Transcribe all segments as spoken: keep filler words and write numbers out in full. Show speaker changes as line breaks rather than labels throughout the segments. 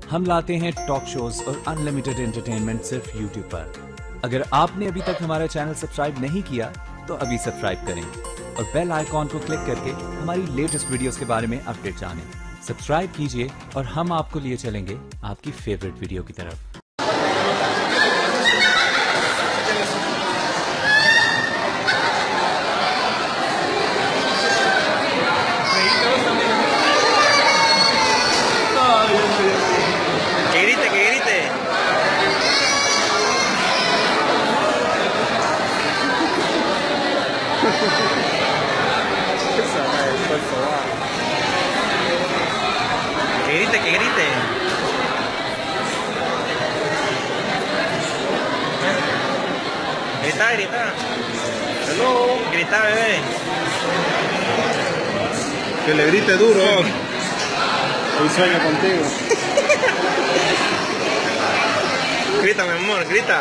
हम लाते हैं टॉक शोज और अनलिमिटेड एंटरटेनमेंट सिर्फ यूट्यूब पर। अगर आपने अभी तक हमारा चैनल सब्सक्राइब नहीं किया तो अभी सब्सक्राइब करें और बेल आइकॉन को क्लिक करके हमारी लेटेस्ट वीडियोस के बारे में अपडेट जानें। सब्सक्राइब कीजिए और हम आपको लिए चलेंगे आपकी फेवरेट वीडियो की तरफ।
Que grite, que grite. Que grite, que grite. Grita, grita. Hello. Grita, bebé.
Que le grite duro. Hoy sueño contigo.
Grita, mi amor, grita.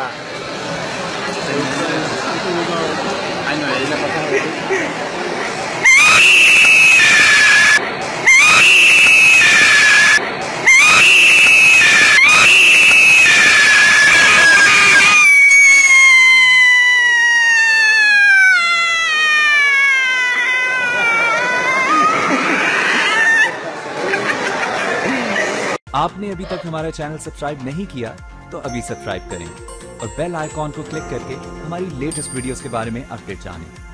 Ay, no, ahí la pasaba.
आपने अभी तक हमारा channel subscribe नहीं किया तो अभी सब्सक्राइब करें और बेल आइकॉन को क्लिक करके हमारी लेटेस्ट वीडियोस के बारे में अपडेट जानें।